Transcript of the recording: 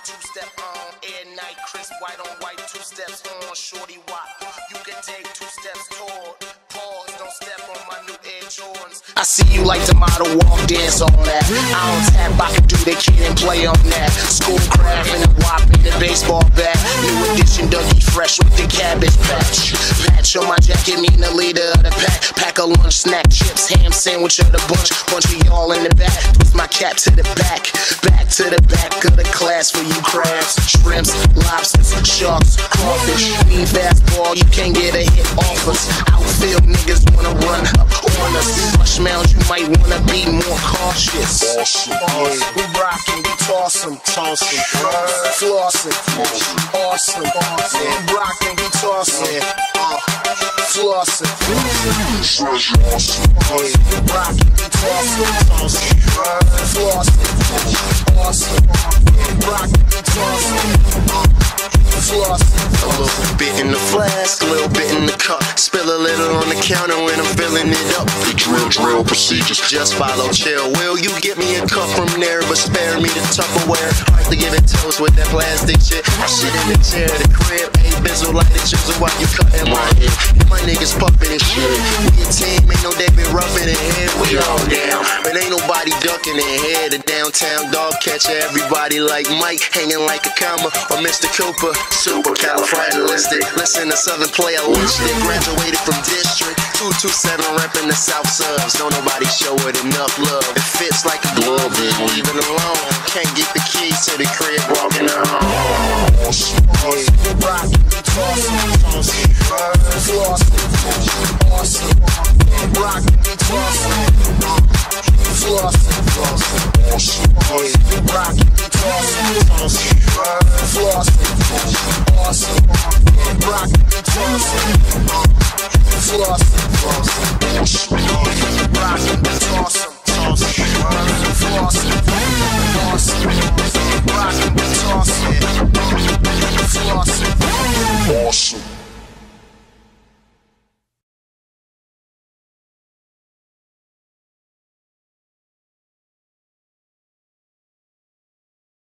two-step on, air night, crisp, white on white, two steps on, shorty wop. You can take 2 steps toward, pause, don't step on my new Air Jordans. I see you like to model, walk, dance on that. I don't tap, I can do the kid and play on that. Schoolcraft and the wop in the baseball bat. New edition, Dougie Fresh with the cabbage patch. Patch on my jacket, mean the leader of the pack. Pack a lunch, snack, chips, ham sandwich of the bunch. Bunch of y'all in the back, twist my cap to the back. Back to the back of the class for you crabs, shrimps, lobsters, sharks, crawfish. Need fastball, you can't get a hit off us. Outfield niggas wanna run up on us. Rush mounds, you might wanna be more cautious. We rockin', we tossin', flossin', awesome. We rockin', we tossin', flossin', we rockin', we tossin', flossin', awesome. We rockin', we tossin', a little bit in the flask, a little bit in the cup. Spill a little on the counter when I'm filling it up. The drill procedures, just follow, chill. Will you get me a cup from there, but spare me the Tupperware? Hard to give it toast with that plastic shit. I shit in the chair, the crib, ain't bizzle like the chisel while you cutting my head. And my niggas puffin' and shit. We a team, ain't no David Ruffin in here. We all down, but ain't nobody ducking in here. The downtown dog catcher, everybody like Mike, hanging like a comma or Mr. Cooper. Supercalifragilistic. Listen to Southern play, I wish they graduated from District 227, reppin' the South Subs. Don't nobody show it enough love. It fits like a glove, then leave it alone. Can't get the keys to the crib, walking home. We rockin', we tossin', flossin', awesome. We rockin', we tossin', flossin', awesome. We rockin', we tossin', flossin', awesome. We rockin', we tossin', flossin', awesome.